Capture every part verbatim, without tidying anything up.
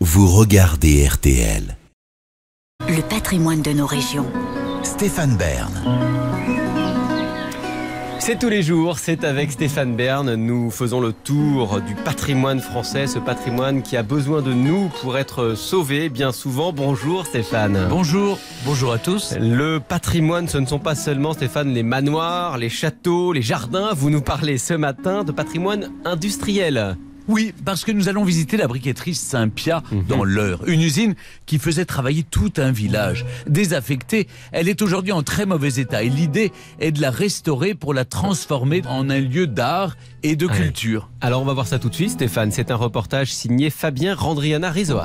vous regardez R T L. Le patrimoine de nos régions. Stéphane Bern. C'est tous les jours, c'est avec Stéphane Bern. Nous faisons le tour du patrimoine français, ce patrimoine qui a besoin de nous pour être sauvé bien souvent. Bonjour Stéphane. Bonjour, bonjour à tous. Le patrimoine, ce ne sont pas seulement, Stéphane, les manoirs, les châteaux, les jardins. Vous nous parlez ce matin de patrimoine industriel. Oui, parce que nous allons visiter la briqueterie Saint-Pia mmh. dans l'Eure. Une usine qui faisait travailler tout un village. Désaffectée, elle est aujourd'hui en très mauvais état. Et l'idée est de la restaurer pour la transformer en un lieu d'art et de culture. Ouais. Alors on va voir ça tout de suite, Stéphane. C'est un reportage signé Fabien Randriana-Rizoa.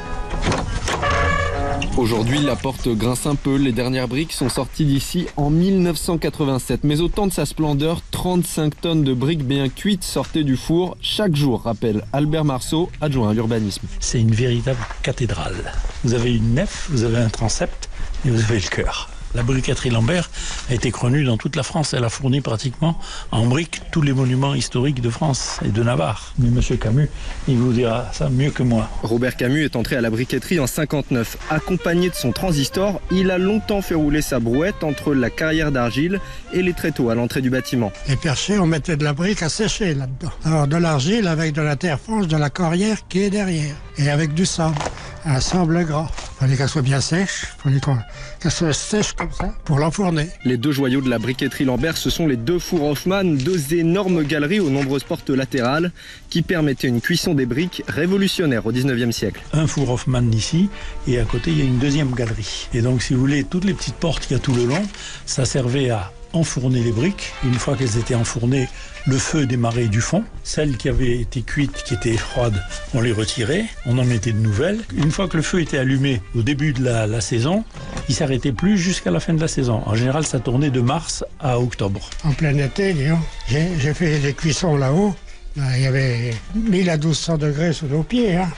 Aujourd'hui, la porte grince un peu. Les dernières briques sont sorties d'ici en mille neuf cent quatre-vingt-sept. Mais au temps de sa splendeur, trente-cinq tonnes de briques bien cuites sortaient du four chaque jour, rappelle Albert Marceau, adjoint à l'urbanisme. C'est une véritable cathédrale. Vous avez une nef, vous avez un transept et vous avez le chœur. La briqueterie Lambert a été connue dans toute la France. Elle a fourni pratiquement en briques tous les monuments historiques de France et de Navarre. Mais monsieur Camus, il vous dira ça mieux que moi. Robert Camus est entré à la briqueterie en cinquante-neuf. Accompagné de son transistor, il a longtemps fait rouler sa brouette entre la carrière d'argile et les tréteaux à l'entrée du bâtiment. Les perchés, on mettait de la brique à sécher là-dedans. Alors de l'argile avec de la terre franche, de la carrière qui est derrière. Et avec du sable. Un sable gras. Il fallait qu'elle soit bien sèche. Il fallait qu'elle soit sèche comme ça pour l'enfourner. Les deux joyaux de la briqueterie Lambert, ce sont les deux fours Hoffmann, deux énormes galeries aux nombreuses portes latérales qui permettaient une cuisson des briques révolutionnaire au dix-neuvième siècle. Un four Hoffmann ici et à côté il y a une deuxième galerie. Et donc si vous voulez, toutes les petites portes qu'il y a tout le long, ça servait à enfourner les briques. Une fois qu'elles étaient enfournées, le feu démarrait du fond. Celles qui avaient été cuites, qui étaient froides, on les retirait, on en mettait de nouvelles. Une fois que le feu était allumé au début de la, la saison, il ne s'arrêtait plus jusqu'à la fin de la saison. En général, ça tournait de mars à octobre. En plein été, j'ai, j'ai fait des cuissons là-haut. Là, il y avait mille à douze cents degrés sous nos pieds. Hein.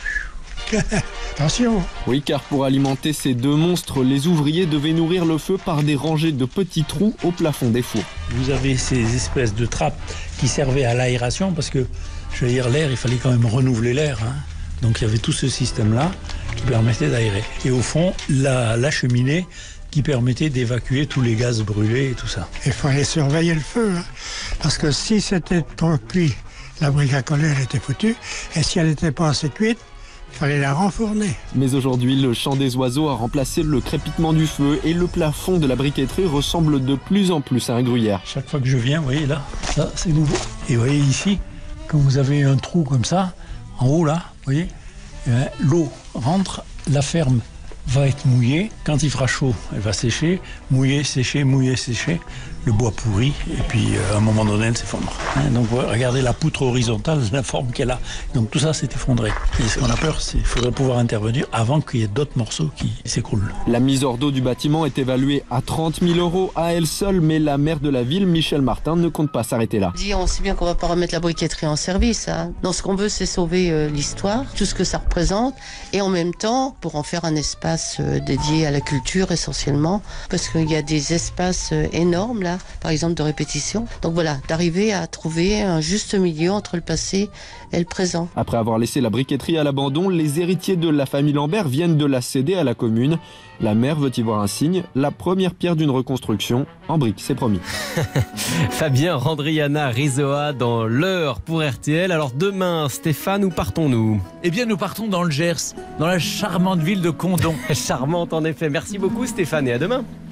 Attention. Oui, car pour alimenter ces deux monstres, les ouvriers devaient nourrir le feu par des rangées de petits trous au plafond des fours. Vous avez ces espèces de trappes qui servaient à l'aération parce que, je veux dire, l'air, il fallait quand même renouveler l'air. Hein. Donc il y avait tout ce système-là qui permettait d'aérer. Et au fond, la, la cheminée qui permettait d'évacuer tous les gaz brûlés et tout ça. Il fallait surveiller le feu, hein, parce que si c'était trop cuit, la brique à coller, elle était foutue. Et si elle n'était pas assez cuite, il fallait la renfourner. Mais aujourd'hui, le chant des oiseaux a remplacé le crépitement du feu et le plafond de la briqueterie ressemble de plus en plus à un gruyère. Chaque fois que je viens, vous voyez là, ça c'est nouveau. Et vous voyez ici, quand vous avez un trou comme ça, en haut là, vous voyez, eh bien, l'eau rentre, la ferme va être mouillée. Quand il fera chaud, elle va sécher, mouiller, sécher, mouiller, sécher. Le bois pourrit et puis euh, à un moment donné, elle s'effondre. Hein, donc regardez la poutre horizontale, la forme qu'elle a. Donc tout ça s'est effondré. Et ce qu'on a peur, c'est qu'il faudrait pouvoir intervenir avant qu'il y ait d'autres morceaux qui s'écroulent. La mise hors d'eau du bâtiment est évaluée à trente mille euros à elle seule, mais la maire de la ville, Michel Martin, ne compte pas s'arrêter là. On sait bien qu'on va pas remettre la briqueterie en service. Hein. Non, ce qu'on veut, c'est sauver euh, l'histoire, tout ce que ça représente, et en même temps, pour en faire un espace euh, dédié à la culture essentiellement, parce qu'il y a des espaces euh, énormes là, par exemple de répétition. Donc voilà, d'arriver à trouver un juste milieu entre le passé et le présent. Après avoir laissé la briqueterie à l'abandon, les héritiers de la famille Lambert viennent de la céder à la commune. La maire veut y voir un signe, la première pierre d'une reconstruction en briques, c'est promis. Fabien Randriana-Rizoa dans l'Eure pour R T L. Alors demain, Stéphane, où partons-nous? Eh bien, nous partons dans le Gers, dans la charmante ville de Condom. Charmante en effet. Merci beaucoup Stéphane et à demain.